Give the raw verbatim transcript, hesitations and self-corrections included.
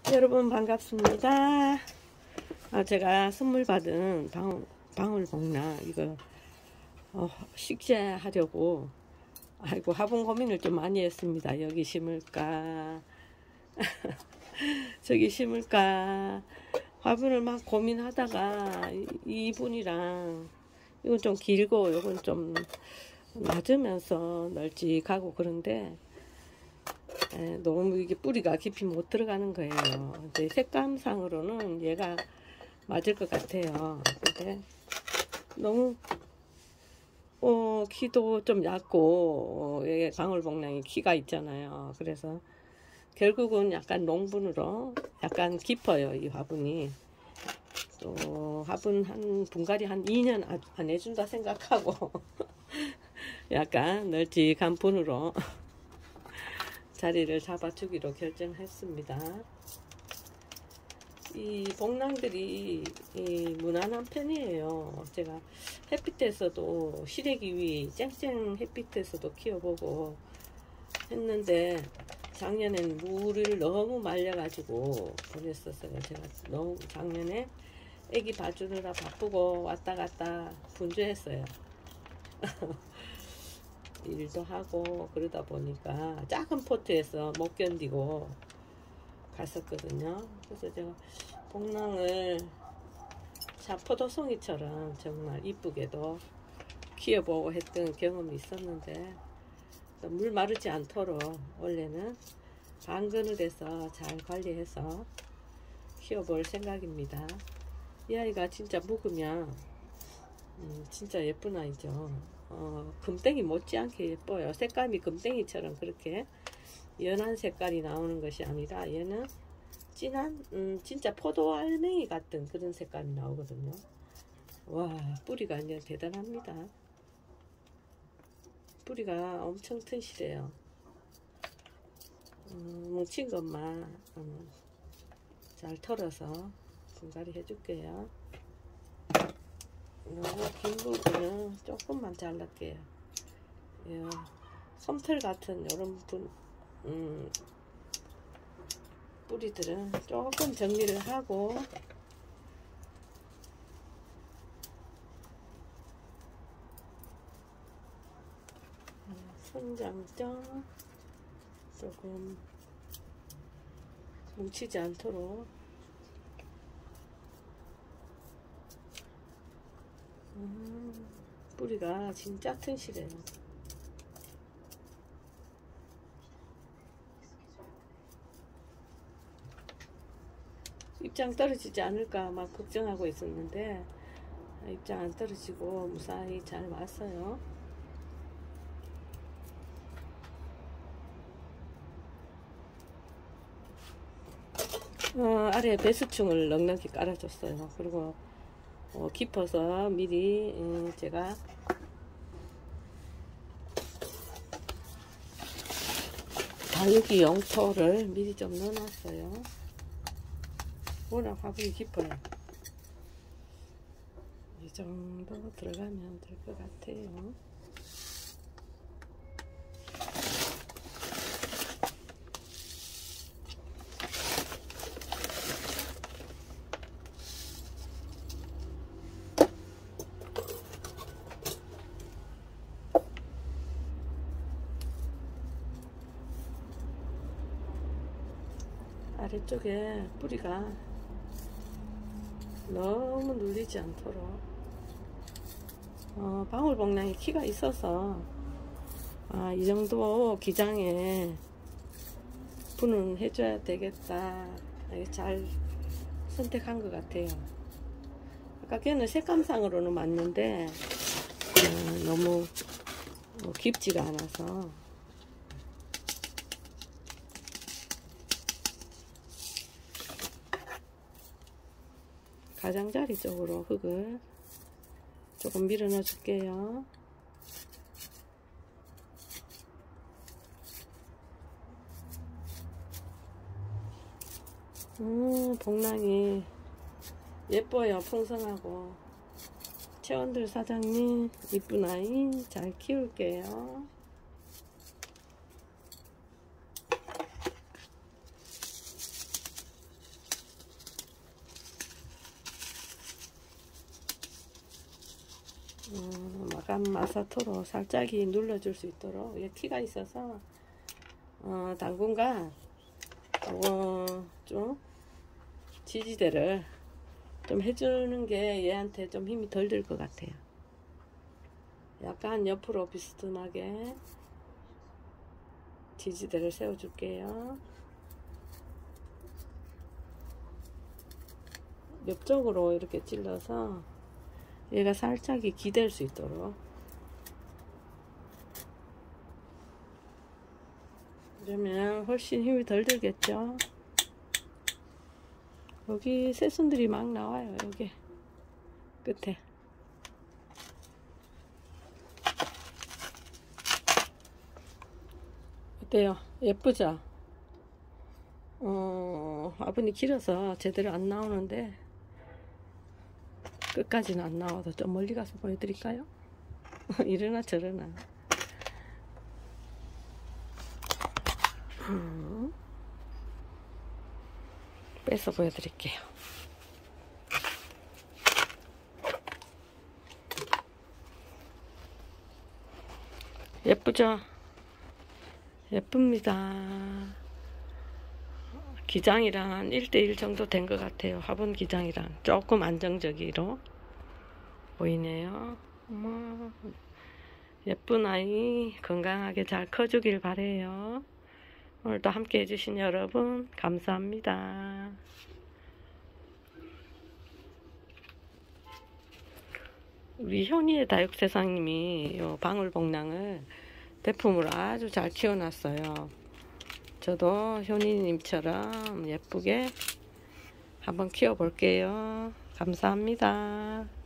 여러분 반갑습니다. 아, 제가 선물 받은 방, 방울복랑 이거 어, 식재하려고 아이고 화분 고민을 좀 많이 했습니다. 여기 심을까 저기 심을까 화분을 막 고민하다가 이분이랑 이건 좀 길고 이건 좀 낮으면서 널찍하고 그런데 에, 너무 이게 뿌리가 깊이 못 들어가는 거예요. 이제 색감상으로는 얘가 맞을 것 같아요. 근데 너무 어, 키도 좀 얇고 어, 얘 방울복랑이 키가 있잖아요. 그래서 결국은 약간 농분으로 약간 깊어요. 이 화분이 또 화분 한 분갈이 한 이 년 안 해준다 생각하고 약간 널찍한 분으로 자리를 잡아주기로 결정했습니다. 이 복랑들이 이 무난한 편이에요. 제가 햇빛에서도 시래기위 쨍쨍 햇빛에서도 키워보고 했는데 작년엔 물을 너무 말려가지고 보냈었어요. 제가 너무 작년에 애기 봐주느라 바쁘고 왔다 갔다 분주했어요. 일도 하고 그러다 보니까 작은 포트에서 못 견디고 갔었거든요. 그래서 제가 복랑을 참 포도송이처럼 정말 이쁘게도 키워보고 했던 경험이 있었는데 물 마르지 않도록 원래는 반그늘에서 잘 관리해서 키워볼 생각입니다. 이 아이가 진짜 묵으면 음, 진짜 예쁜 아이죠. 어, 금땡이 못지않게 예뻐요. 색감이 금땡이처럼 그렇게 연한 색깔이 나오는 것이 아니라 얘는 진한 음, 진짜 포도 알맹이 같은 그런 색감이 나오거든요. 와, 뿌리가 완전 대단합니다. 뿌리가 엄청 튼실해요. 음, 뭉친 것만 음, 잘 털어서 분갈이 해줄게요. 너무 긴 부분은 조금만 잘랐게요. 예, 솜털 같은 이런 분, 음, 뿌리들은 조금 정리를 하고 손장점 조금 뭉치지 않도록 음, 뿌리가 진짜 튼실해요. 입장 떨어지지 않을까 막 걱정하고 있었는데 입장 안 떨어지고 무사히 잘 왔어요. 어, 아래에 배수충을 넉넉히 깔아줬어요. 그리고 어, 깊어서 미리 음, 제가 다육이 용토를 미리 좀 넣어놨어요. 워낙 화분이 깊어요. 이 정도 들어가면 될 것 같아요. 아래쪽에 뿌리가 너무 눌리지 않도록 어, 방울복랑이 키가 있어서 아, 이 정도 기장에 분은 해줘야 되겠다. 잘 선택한 것 같아요. 아까 걔는 색감상으로는 맞는데 어, 너무 어, 깊지가 않아서 가장자리 쪽으로 흙을 조금 밀어 넣어 줄게요. 음, 복랑이 예뻐요. 풍성하고. 채원들 사장님 이쁜 아이 잘 키울게요. 약간 마사토로 살짝이 눌러줄 수 있도록 이게 키가 있어서 어, 당분간 어, 좀 지지대를 좀 해주는 게 얘한테 좀 힘이 덜 들 것 같아요. 약간 옆으로 비스듬하게 지지대를 세워줄게요. 옆쪽으로 이렇게 찔러서 얘가 살짝이 기댈 수 있도록. 그러면 훨씬 힘이 덜 들겠죠. 여기 새순들이 막 나와요. 여기 끝에. 어때요? 예쁘죠? 어, 화분이 길어서 제대로 안 나오는데 끝까지는 안 나와도 좀 멀리 가서 보여드릴까요? 이러나 저러나. 음, 빼서 보여드릴게요. 예쁘죠? 예쁩니다. 기장이랑 한 일 대 일 정도 된 것 같아요. 화분 기장이랑 조금 안정적으로 보이네요. 어머, 예쁜 아이 건강하게 잘 커주길 바래요. 오늘도 함께 해주신 여러분 감사합니다. 우리 현이의 다육세상님이 요 방울복랑을 대품으로 아주 잘 키워놨어요. 저도 현이님처럼 예쁘게 한번 키워볼게요. 감사합니다.